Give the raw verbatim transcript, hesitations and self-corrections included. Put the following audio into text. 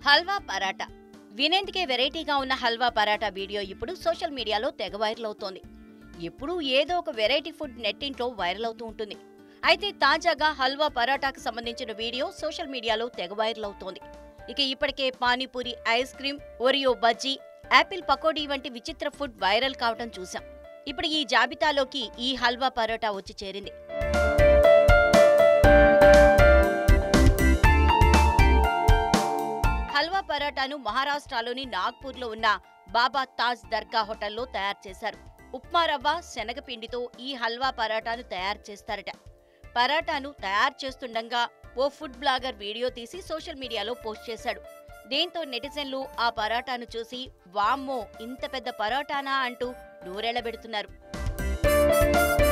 హల్వా పరాటా వినేందుకే వెరైటీగా ఉన్న హల్వా పరాటా వీడియో ఇప్పుడు సోషల్ మీడియాలో తెగ వైరల్ అవుతోంది. ఎప్పుడూ ఏదో ఒక వెరైటీ ఫుడ్ నెట్టింట్లో వైరల్ అవుతూ ఉంటుంది. అయితే తాజాగా హల్వా పరాటాకు సంబంధించిన వీడియో సోషల్ మీడియాలో తెగ వైరల్ అవుతోంది. ఇక ఇప్పటికే panipuri, ice cream, Oreo bajji, apple pakodi వంటి విచిత్ర ఫుడ్ వైరల్ కావడం చూశాం. ఇప్పుడు ఈ జాబితాలోకి ఈ హల్వా పరోటా వచ్చి చేరింది. హల్వా పరోటాను మహారాష్ట్రలోని నాగ్పూర్లో ఉన్న బాబా తాజ్ దర్గా హోటల్లో తయారు చేశారు. ఉప్మా రవ్వ, శనగపిండితో ఈ హల్వా పరోటాను తయారు చేస్తారట. పరోటాను తయారు చేస్తుండగా ఓ ఫుడ్ బ్లాగర్ వీడియో తీసి సోషల్ మీడియాలో పోస్ట్ చేశాడు. దీంతో నెటిజన్లు ఆ పరోటాను చూసి వామ్మో ఇంత పెద్ద పరోటానా అంటూ నూరెళ్లబెడుతున్నారు.